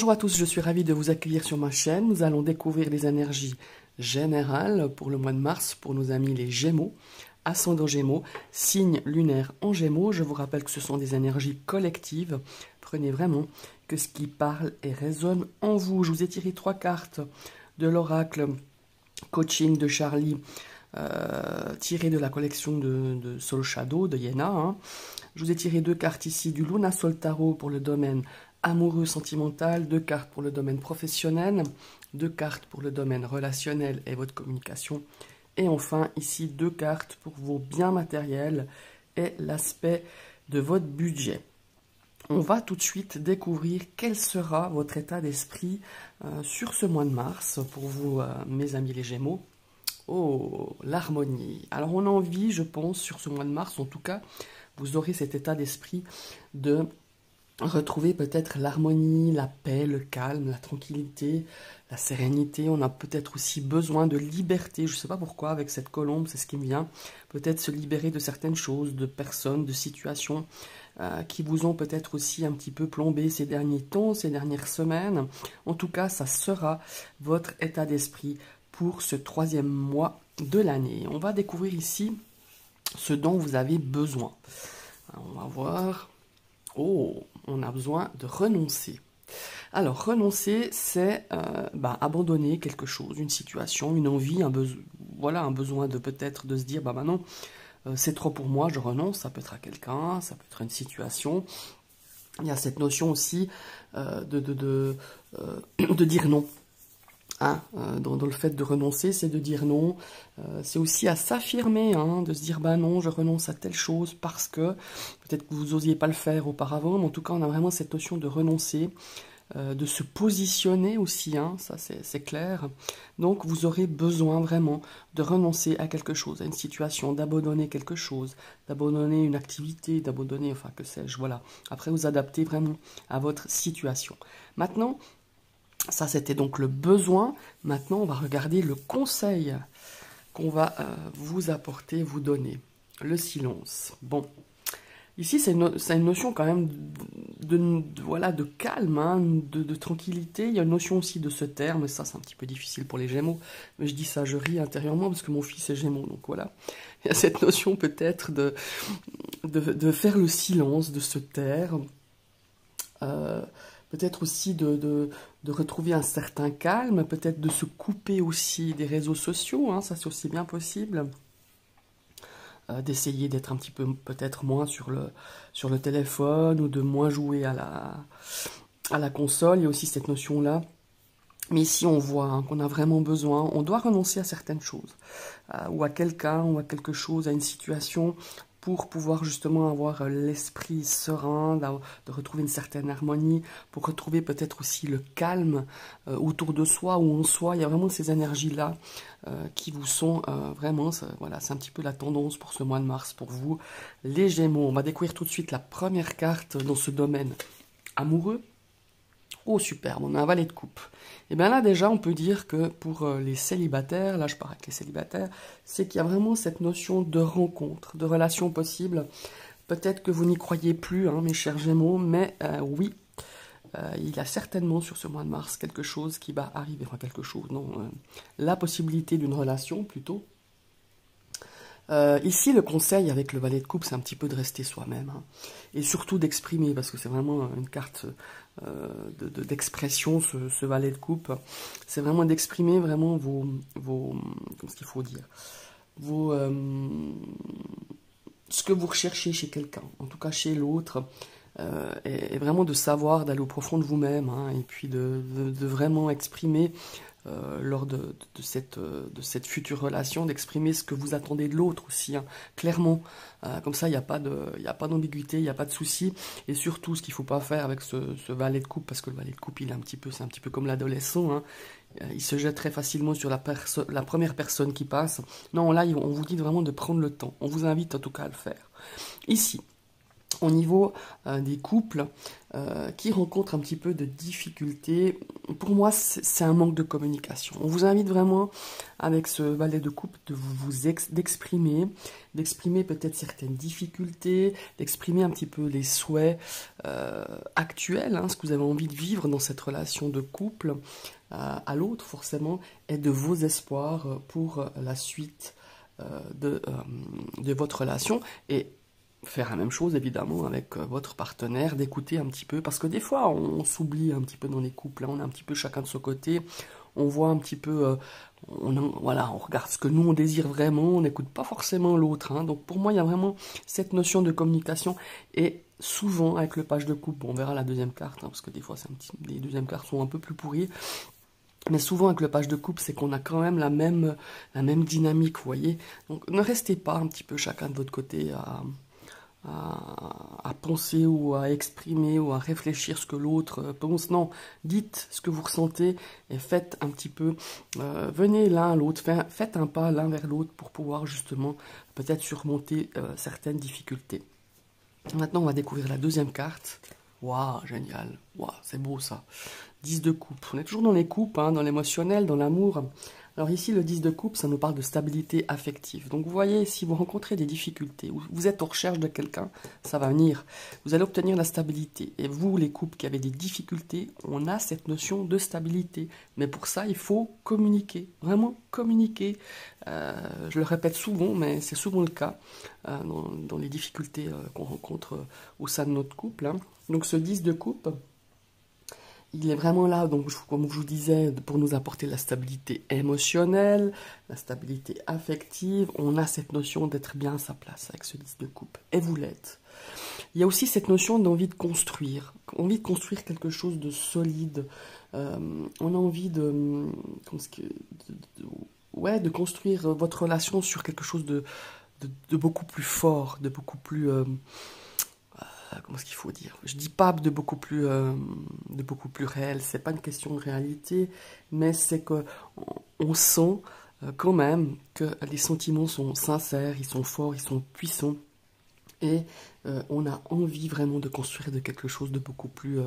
Bonjour à tous, je suis ravie de vous accueillir sur ma chaîne. Nous allons découvrir les énergies générales pour le mois de mars pour nos amis les Gémeaux, ascendant Gémeaux, signe lunaire en Gémeaux. Je vous rappelle que ce sont des énergies collectives. Prenez vraiment que ce qui parle et résonne en vous. Je vous ai tiré 3 cartes de l'oracle coaching de Charlie, tiré de la collection de Soul Shadow de Yéna. Je vous ai tiré 2 cartes ici du Luna Sol Tarot pour le domaine amoureux sentimental, 2 cartes pour le domaine professionnel, 2 cartes pour le domaine relationnel et votre communication, et enfin ici 2 cartes pour vos biens matériels et l'aspect de votre budget. On va tout de suite découvrir quel sera votre état d'esprit sur ce mois de mars pour vous, mes amis les Gémeaux. Oh, l'harmonie. Alors on a envie, je pense, sur ce mois de mars, en tout cas, vous aurez cet état d'esprit de retrouver peut-être l'harmonie, la paix, le calme, la tranquillité, la sérénité. On a peut-être aussi besoin de liberté. Je ne sais pas pourquoi, avec cette colombe, c'est ce qui me vient. Peut-être se libérer de certaines choses, de personnes, de situations qui vous ont peut-être aussi un petit peu plombé ces derniers temps, ces dernières semaines. En tout cas, ça sera votre état d'esprit pour ce 3e mois de l'année. On va découvrir ici ce dont vous avez besoin. Alors, on va voir. Oh, on a besoin de renoncer. Alors, renoncer, c'est abandonner quelque chose, une situation, une envie, un besoin de peut-être de se dire, maintenant, c'est trop pour moi, je renonce. Ça peut être à quelqu'un, ça peut être une situation. Il y a cette notion aussi de dire non. Dans le fait de renoncer, c'est de dire non. C'est aussi à s'affirmer, de se dire non, je renonce à telle chose parce que peut-être que vous n'osiez pas le faire auparavant, mais en tout cas on a vraiment cette notion de renoncer, de se positionner aussi, ça c'est clair. Donc vous aurez besoin vraiment de renoncer à quelque chose, à une situation, d'abandonner quelque chose, d'abandonner une activité, d'abandonner, enfin que sais-je, voilà. Après vous adaptez vraiment à votre situation. Maintenant, ça, c'était donc le besoin. Maintenant, on va regarder le conseil qu'on va vous apporter, vous donner. Le silence. Bon, ici, c'est une notion quand même de calme, de tranquillité. Il y a une notion aussi de se taire, mais ça, c'est un petit peu difficile pour les Gémeaux. Mais je dis ça, je ris intérieurement parce que mon fils est Gémeaux, donc voilà. Il y a cette notion peut-être de faire le silence, de se taire. Peut-être aussi de retrouver un certain calme, peut-être de se couper aussi des réseaux sociaux, ça c'est aussi bien possible. D'essayer d'être un petit peu peut-être moins sur le téléphone ou de moins jouer à la console. Il y a aussi cette notion-là. Mais ici, on voit qu'on a vraiment besoin, on doit renoncer à certaines choses, ou à quelqu'un, ou à quelque chose, à une situation, pour pouvoir justement avoir l'esprit serein, de retrouver une certaine harmonie, pour retrouver peut-être aussi le calme autour de soi ou en soi. Il y a vraiment ces énergies-là qui vous sont vraiment, voilà, c'est un petit peu la tendance pour ce mois de mars, pour vous, les Gémeaux. On va découvrir tout de suite la première carte dans ce domaine amoureux. Oh, superbe, on a un valet de coupe. Et bien là, déjà, on peut dire que pour les célibataires, là je pars avec les célibataires, c'est qu'il y a vraiment cette notion de rencontre, de relation possible. Peut-être que vous n'y croyez plus, mes chers Gémeaux, mais oui, il y a certainement sur ce mois de mars quelque chose qui va arriver. Enfin, quelque chose, non, la possibilité d'une relation, plutôt. Ici, le conseil avec le valet de coupe, c'est un petit peu de rester soi-même, et surtout d'exprimer, parce que c'est vraiment une carte d'expression, ce valet de coupe. C'est vraiment d'exprimer vraiment vos comment ce qu'il faut dire, ce que vous recherchez chez quelqu'un, en tout cas chez l'autre, et vraiment de savoir, d'aller au profond de vous-même, et puis de vraiment exprimer lors de cette future relation, d'exprimer ce que vous attendez de l'autre aussi, clairement. Comme ça, il n'y a pas d'ambiguïté, il n'y a pas de souci. Et surtout, ce qu'il ne faut pas faire avec ce valet de coupe, parce que le valet de coupe, c'est un petit peu comme l'adolescent, il se jette très facilement sur la première personne qui passe. Non, là, on vous dit vraiment de prendre le temps. On vous invite en tout cas à le faire. Ici, Au niveau des couples qui rencontrent un petit peu de difficultés, pour moi, c'est un manque de communication. On vous invite vraiment, avec ce valet de coupe, d'exprimer peut-être certaines difficultés, d'exprimer un petit peu les souhaits actuels, hein, ce que vous avez envie de vivre dans cette relation de couple à l'autre, forcément, et de vos espoirs pour la suite de votre relation. Et faire la même chose évidemment avec votre partenaire, d'écouter un petit peu, parce que des fois on s'oublie un petit peu dans les couples, hein, on est un petit peu chacun de son côté, on voit un petit peu, voilà, on regarde ce que nous on désire vraiment, on n'écoute pas forcément l'autre, hein. Donc pour moi il y a vraiment cette notion de communication, et souvent avec le page de coupe, on verra la deuxième carte, hein, parce que des fois les deuxièmes cartes sont un peu plus pourries, mais souvent avec le page de coupe, c'est qu'on a quand même la même dynamique, vous voyez. Donc ne restez pas un petit peu chacun de votre côté à penser ou à exprimer ou à réfléchir ce que l'autre pense. Non, dites ce que vous ressentez et faites un petit peu, venez l'un à l'autre, faites un pas l'un vers l'autre pour pouvoir justement peut-être surmonter certaines difficultés. Maintenant, on va découvrir la deuxième carte. Waouh, génial, waouh, c'est beau ça. 10 de coupe. On est toujours dans les coupes, hein, dans l'émotionnel, dans l'amour. Alors ici, le 10 de coupe, ça nous parle de stabilité affective. Donc vous voyez, si vous rencontrez des difficultés, ou vous êtes en recherche de quelqu'un, ça va venir. Vous allez obtenir la stabilité. Et vous, les couples qui avez des difficultés, on a cette notion de stabilité. Mais pour ça, il faut communiquer. Vraiment communiquer. Je le répète souvent, mais c'est souvent le cas dans les difficultés qu'on rencontre au sein de notre couple, hein. Donc ce 10 de coupe, il est vraiment là, donc, comme je vous disais, pour nous apporter la stabilité émotionnelle, la stabilité affective. On a cette notion d'être bien à sa place avec ce 10 de coupe. Et vous l'êtes. Il y a aussi cette notion d'envie de construire quelque chose de solide. On a envie de construire votre relation sur quelque chose de beaucoup plus fort, de beaucoup plus... comment est-ce qu'il faut dire? Je dis pas de beaucoup plus réel. C'est pas une question de réalité, mais c'est que on sent quand même que les sentiments sont sincères, ils sont forts, ils sont puissants, et on a envie vraiment de construire de quelque chose de beaucoup plus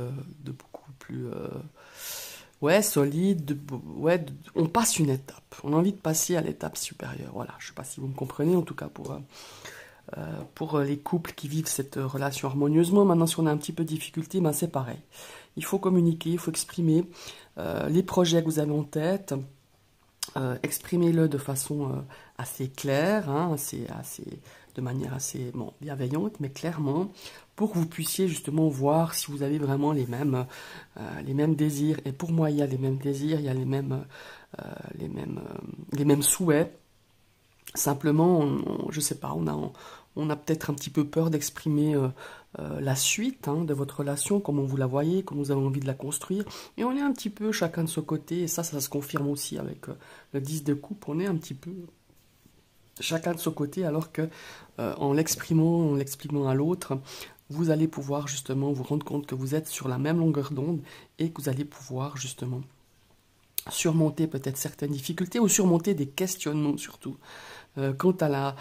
solide. On passe une étape. On a envie de passer à l'étape supérieure. Voilà. Je sais pas si vous me comprenez, en tout cas pour les couples qui vivent cette relation harmonieusement. Maintenant, si on a un petit peu de difficulté, ben c'est pareil. Il faut communiquer, il faut exprimer les projets que vous avez en tête. Exprimez-le de façon assez claire, hein, de manière assez bienveillante, mais clairement, pour que vous puissiez justement voir si vous avez vraiment les mêmes désirs. Et pour moi, il y a les mêmes désirs, il y a les mêmes souhaits. Simplement, je sais pas, on a peut-être un petit peu peur d'exprimer la suite, hein, de votre relation, comment vous la voyez, comment vous avez envie de la construire. Et on est un petit peu chacun de son côté, et ça se confirme aussi avec le 10 de coupe. On est un petit peu chacun de son côté, alors que en l'exprimant à l'autre, vous allez pouvoir justement vous rendre compte que vous êtes sur la même longueur d'onde, et que vous allez pouvoir justement surmonter peut-être certaines difficultés, ou surmonter des questionnements surtout quant à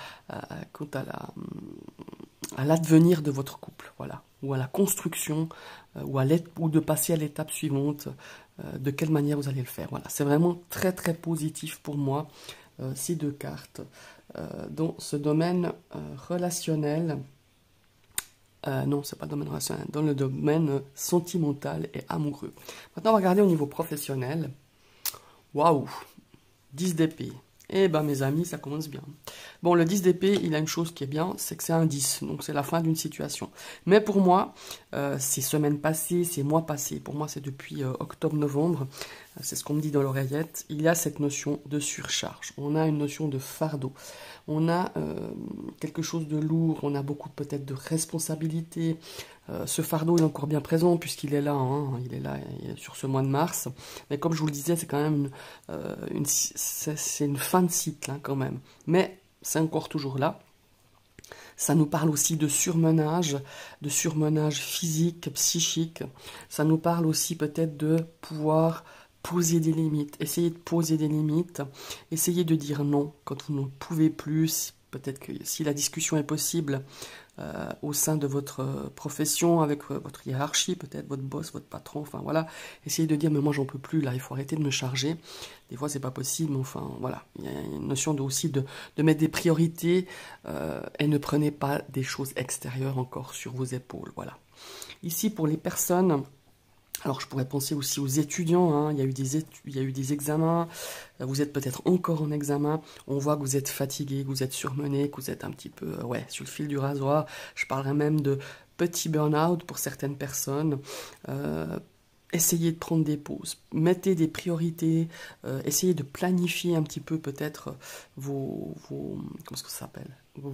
l'advenir de votre couple, voilà, ou à la construction, ou de passer à l'étape suivante, de quelle manière vous allez le faire. Voilà, c'est vraiment très très positif pour moi, ces deux cartes, dans ce domaine relationnel. Non, c'est pas le domaine relationnel, dans le domaine sentimental et amoureux. Maintenant, on va regarder au niveau professionnel. Waouh, 10 d'épée. Eh ben mes amis, ça commence bien. Bon, le 10 d'épée, il a une chose qui est bien, c'est que c'est un 10, donc c'est la fin d'une situation. Mais pour moi, ces semaines passées, ces mois passés, pour moi c'est depuis octobre-novembre, c'est ce qu'on me dit dans l'oreillette, il y a cette notion de surcharge. On a une notion de fardeau. On a quelque chose de lourd, on a beaucoup peut-être de responsabilités. Ce fardeau est encore bien présent puisqu'il est là, hein, il est sur ce mois de mars. Mais comme je vous le disais, c'est quand même c'est une fin de cycle, hein, quand même. Mais c'est encore toujours là. Ça nous parle aussi de surmenage physique, psychique. Ça nous parle aussi peut-être de pouvoir poser des limites, essayer de poser des limites, essayer de dire non quand vous ne pouvez plus, peut-être que si la discussion est possible au sein de votre profession, avec votre hiérarchie, peut-être votre boss, votre patron, enfin voilà, essayez de dire mais moi j'en peux plus là, il faut arrêter de me charger. Des fois c'est pas possible, mais enfin voilà, il y a une notion aussi de mettre des priorités et ne prenez pas des choses extérieures encore sur vos épaules, voilà. Ici pour les personnes. Alors je pourrais penser aussi aux étudiants, hein. Il y a eu des examens, vous êtes peut-être encore en examen, on voit que vous êtes fatigué, que vous êtes surmené, que vous êtes un petit peu sur le fil du rasoir. Je parlerais même de petit burn-out pour certaines personnes. Essayez de prendre des pauses, mettez des priorités, essayez de planifier un petit peu peut-être comment est-ce que ça s'appelle,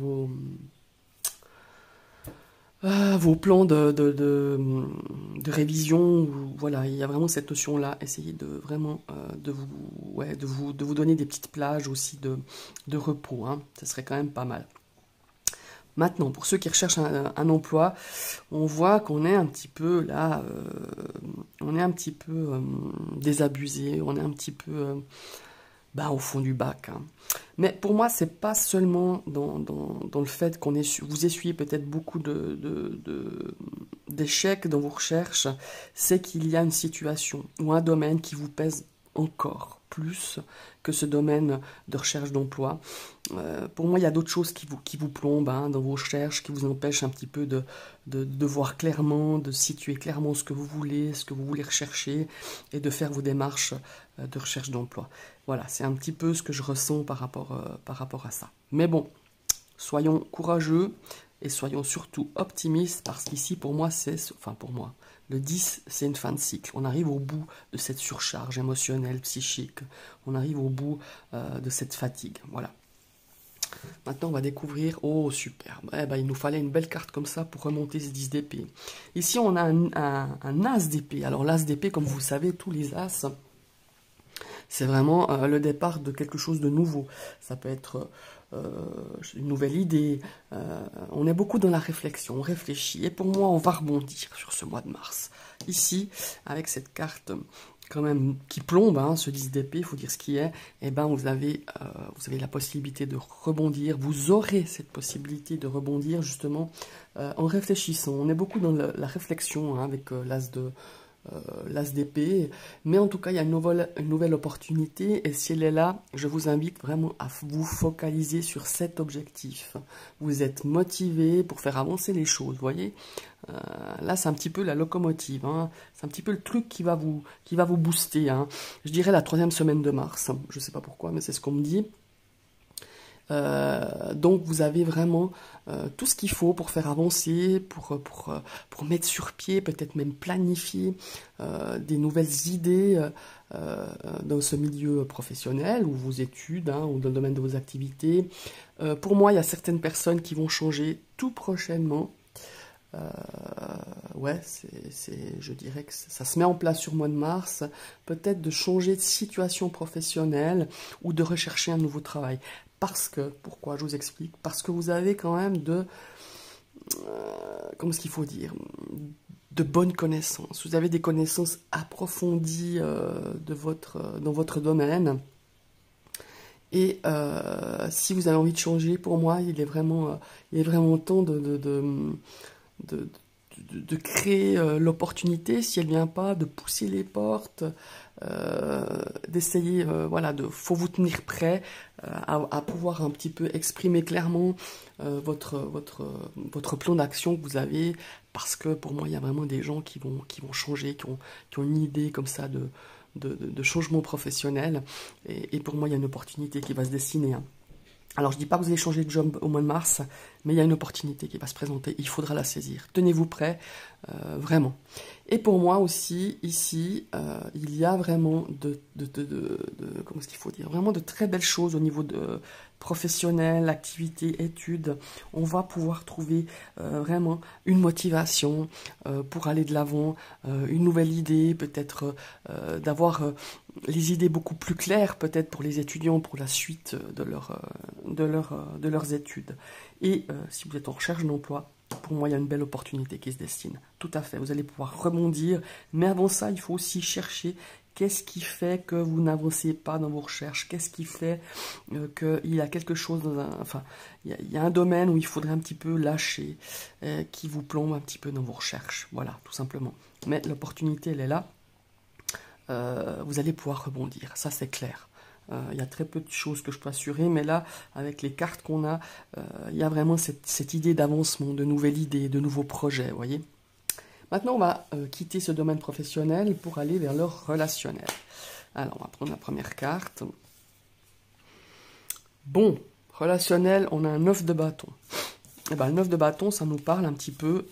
vos plans de révision, voilà, il y a vraiment cette notion-là. Essayez de vraiment de vous donner des petites plages aussi de repos, hein. Ça serait quand même pas mal. Maintenant, pour ceux qui recherchent un emploi, on voit qu'on est un petit peu là, on est un petit peu désabusé, on est un petit peu au fond du bac, hein. Mais pour moi, c'est pas seulement dans le fait vous essuyez peut-être beaucoup d'échecs dans vos recherches, c'est qu'il y a une situation ou un domaine qui vous pèse encore plus que ce domaine de recherche d'emploi. Pour moi, il y a d'autres choses qui vous plombent, hein, dans vos recherches, qui vous empêchent un petit peu de voir clairement, de situer clairement ce que vous voulez rechercher et de faire vos démarches de recherche d'emploi. Voilà, c'est un petit peu ce que je ressens par rapport à ça. Mais bon, soyons courageux et soyons surtout optimistes parce qu'ici, pour moi, le 10, c'est une fin de cycle. On arrive au bout de cette surcharge émotionnelle, psychique. On arrive au bout de cette fatigue. Voilà. Maintenant, on va découvrir... Oh, super. Il nous fallait une belle carte comme ça pour remonter ce 10 d'épée. Ici, on a un as d'épée. Alors, l'as d'épée, comme vous savez, tous les as, c'est vraiment le départ de quelque chose de nouveau. Ça peut être une nouvelle idée. On est beaucoup dans la réflexion, on réfléchit. Et pour moi, on va rebondir sur ce mois de mars. Ici, avec cette carte quand même qui plombe, hein, ce 10 d'épée, il faut dire ce qui est, vous avez la possibilité de rebondir. Vous aurez cette possibilité de rebondir justement en réfléchissant. On est beaucoup dans la réflexion, hein, avec l'as d'épée, mais en tout cas il y a une nouvelle opportunité et si elle est là, je vous invite vraiment à vous focaliser sur cet objectif. Vous êtes motivé pour faire avancer les choses, vous voyez, là c'est un petit peu la locomotive, hein. C'est un petit peu le truc qui va vous booster, hein. Je dirais la 3e semaine de mars, je ne sais pas pourquoi mais c'est ce qu'on me dit. Donc vous avez vraiment tout ce qu'il faut pour faire avancer, pour mettre sur pied, peut-être même planifier des nouvelles idées dans ce milieu professionnel ou vos études, hein, ou dans le domaine de vos activités. Pour moi, il y a certaines personnes qui vont changer tout prochainement. Je dirais que ça se met en place sur le mois de mars, peut-être de changer de situation professionnelle ou de rechercher un nouveau travail. Pourquoi je vous explique? Parce que vous avez quand même comment est-ce qu'il faut dire, de bonnes connaissances. Vous avez des connaissances approfondies dans votre domaine. Et si vous avez envie de changer, pour moi, il est vraiment temps de créer l'opportunité, si elle ne vient pas, de pousser les portes, d'essayer, faut vous tenir prêt à pouvoir un petit peu exprimer clairement votre plan d'action que vous avez, parce que pour moi, il y a vraiment des gens qui vont changer, qui ont une idée comme ça de changement professionnel, et pour moi, il y a une opportunité qui va se dessiner, hein. Alors, je ne dis pas que vous allez changer de job au mois de mars, mais il y a une opportunité qui va se présenter. Il faudra la saisir. Tenez-vous prêts, vraiment. Et pour moi aussi, ici, il y a vraiment comment est-ce qu'il faut dire, vraiment de très belles choses au niveau de professionnel, activité, études. On va pouvoir trouver vraiment une motivation pour aller de l'avant, une nouvelle idée, peut-être d'avoir les idées beaucoup plus claires, peut-être pour les étudiants, pour la suite de leurs études. Et si vous êtes en recherche d'emploi, pour moi, il y a une belle opportunité qui se destine. Tout à fait, vous allez pouvoir rebondir. Mais avant ça, il faut aussi chercher Qu'est-ce qui fait que vous n'avancez pas dans vos recherches? Qu'est-ce qui fait qu'il y a quelque chose, enfin, il y a un domaine où il faudrait un petit peu lâcher, qui vous plombe un petit peu dans vos recherches. Voilà, tout simplement. Mais l'opportunité, elle est là. Vous allez pouvoir rebondir, ça c'est clair. Il y a très peu de choses que je peux assurer, mais là, avec les cartes qu'on a, il y a vraiment cette idée d'avancement, de nouvelles idées, de nouveaux projets, vous voyez. Maintenant, on va quitter ce domaine professionnel pour aller vers le relationnel. Alors, on va prendre la première carte. Bon, relationnel, on a un 9 de bâton. Et ben, le 9 de bâton, ça nous parle un petit peu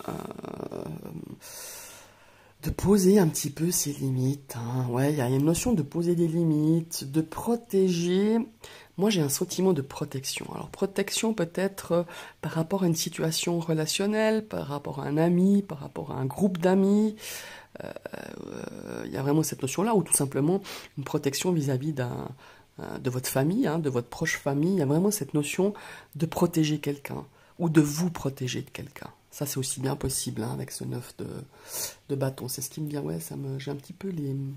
de poser un petit peu ses limites. Hein. Ouais, il y a une notion de poser des limites, de protéger. Moi, j'ai un sentiment de protection. Alors, protection peut-être par rapport à une situation relationnelle, par rapport à un ami, par rapport à un groupe d'amis. Il y a vraiment cette notion-là, ou tout simplement une protection vis-à-vis de votre famille, hein, de votre proche famille. Il y a vraiment cette notion de protéger quelqu'un, ou de vous protéger de quelqu'un. Ça, c'est aussi bien possible hein, avec ce 9 de bâton. C'est ce qui me vient. Ouais, j'ai un petit peu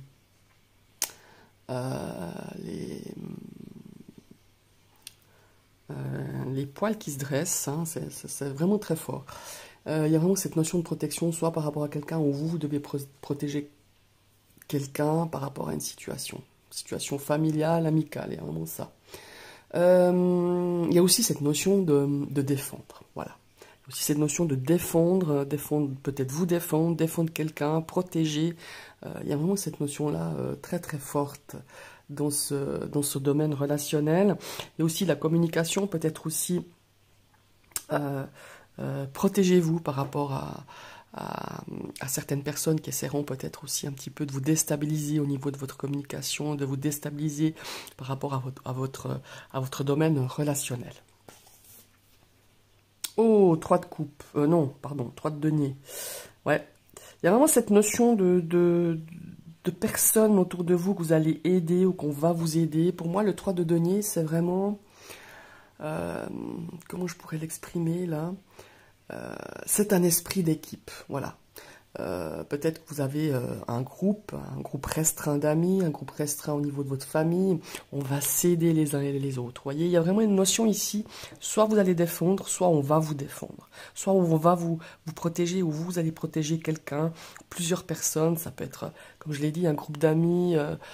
les poils qui se dressent. Hein, c'est vraiment très fort. Il y a vraiment cette notion de protection, soit par rapport à quelqu'un où vous devez protéger quelqu'un par rapport à une situation familiale, amicale. Il y a vraiment ça. Il y a aussi cette notion de défendre. Voilà. Aussi cette notion de défendre, peut-être vous défendre quelqu'un, protéger. Il y a vraiment cette notion-là très très forte dans ce domaine relationnel. Il y a aussi la communication, peut-être aussi protégez-vous par rapport à certaines personnes qui essaieront peut-être aussi un petit peu de vous déstabiliser au niveau de votre communication, de vous déstabiliser par rapport à votre domaine relationnel. Oh, 3 de coupe. Non, pardon, 3 de denier. Ouais. Il y a vraiment cette notion de personnes autour de vous que vous allez aider ou qu'on va vous aider. Pour moi, le 3 de denier, c'est vraiment... comment je pourrais l'exprimer, là c'est un esprit d'équipe, voilà. Peut-être que vous avez un groupe restreint d'amis, un groupe restreint au niveau de votre famille. On va s'aider les uns et les autres. Vous voyez, il y a vraiment une notion ici. Soit vous allez défendre, soit on va vous défendre. Soit on va vous protéger, ou vous allez protéger quelqu'un, plusieurs personnes. Ça peut être, comme je l'ai dit, un groupe d'amis,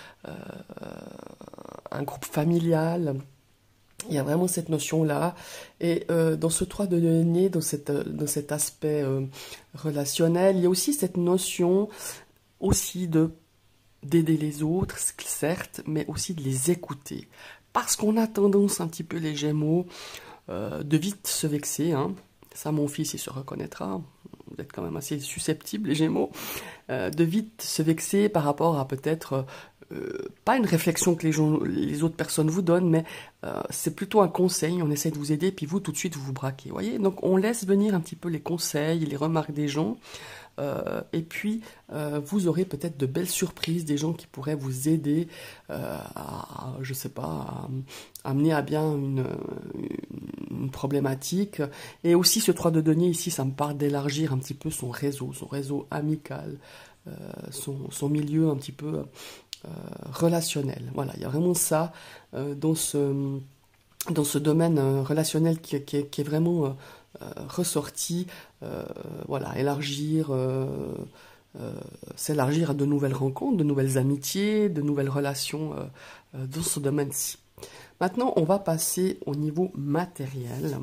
un groupe familial. Il y a vraiment cette notion-là. Et dans ce 3 de denier, dans cet aspect relationnel, il y a aussi cette notion aussi d'aider les autres, certes, mais aussi de les écouter. Parce qu'on a tendance un petit peu, les Gémeaux, de vite se vexer. Hein. Ça, mon fils, il se reconnaîtra. Vous êtes quand même assez susceptibles, les Gémeaux. De vite se vexer par rapport à peut-être... pas une réflexion que les autres personnes vous donnent, mais c'est plutôt un conseil, on essaie de vous aider, puis vous, tout de suite, vous vous braquez. Vous voyez, donc on laisse venir un petit peu les conseils, les remarques des gens, et puis vous aurez peut-être de belles surprises, des gens qui pourraient vous aider à, je sais pas, à amener à bien une problématique. Et aussi ce 3 de denier ici, ça me parle d'élargir un petit peu son réseau amical, son milieu un petit peu... relationnel. Voilà, il y a vraiment ça dans ce domaine relationnel qui est vraiment ressorti. Voilà, s'élargir à de nouvelles rencontres, de nouvelles amitiés, de nouvelles relations dans ce domaine-ci. Maintenant, on va passer au niveau matériel.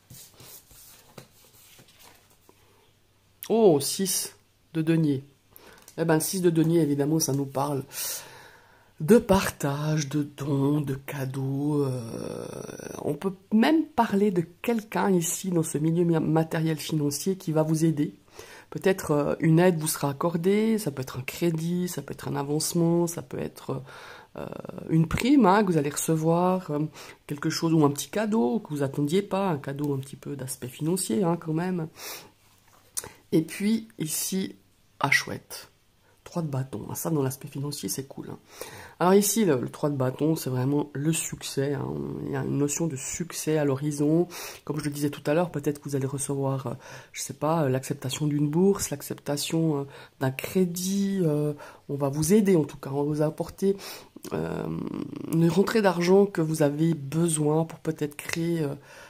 Oh, 6 de denier. Eh ben, le 6 de denier, évidemment, ça nous parle de partage, de dons, de cadeaux. On peut même parler de quelqu'un ici, dans ce milieu matériel financier, qui va vous aider. Peut-être une aide vous sera accordée, ça peut être un crédit, ça peut être un avancement, ça peut être une prime hein, que vous allez recevoir, quelque chose, ou un petit cadeau que vous attendiez pas, un cadeau un petit peu d'aspect financier hein, quand même. Et puis, ici, ah chouette, 3 de bâton. Ça, dans l'aspect financier, c'est cool. Alors ici, le 3 de bâton, c'est vraiment le succès. Il y a une notion de succès à l'horizon. Comme je le disais tout à l'heure, peut-être que vous allez recevoir, je sais pas, l'acceptation d'une bourse, l'acceptation d'un crédit. On va vous aider, en tout cas, on va vous apporter une rentrée d'argent que vous avez besoin pour peut-être créer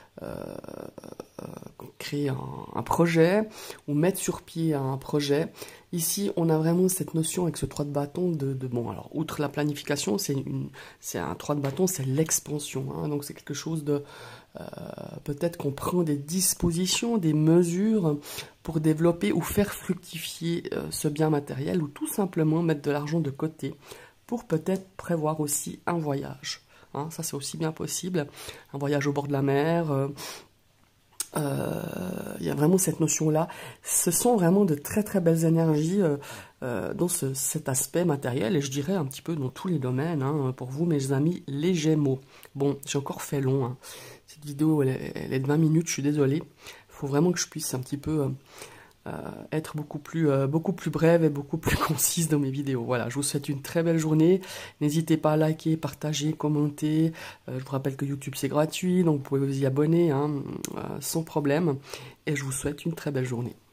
un projet ou mettre sur pied un projet. Ici, on a vraiment cette notion avec ce 3 de bâton bon, alors, outre la planification, c'est un 3 de bâton, c'est l'expansion. Donc, c'est quelque chose de... peut-être qu'on prend des dispositions, des mesures pour développer ou faire fructifier ce bien matériel ou tout simplement mettre de l'argent de côté pour peut-être prévoir aussi un voyage. Ça, c'est aussi bien possible. Un voyage au bord de la mer. Il y a vraiment cette notion-là. Ce sont vraiment de très très belles énergies dans cet aspect matériel, et je dirais un petit peu dans tous les domaines, pour vous, mes amis, les Gémeaux. Bon, j'ai encore fait long. Cette vidéo, elle est de 20 minutes, je suis désolé. Il faut vraiment que je puisse un petit peu... être beaucoup plus brève et beaucoup plus concise dans mes vidéos. Voilà, je vous souhaite une très belle journée. N'hésitez pas à liker, partager, commenter. Je vous rappelle que YouTube c'est gratuit, donc vous pouvez vous y abonner sans problème. Et je vous souhaite une très belle journée.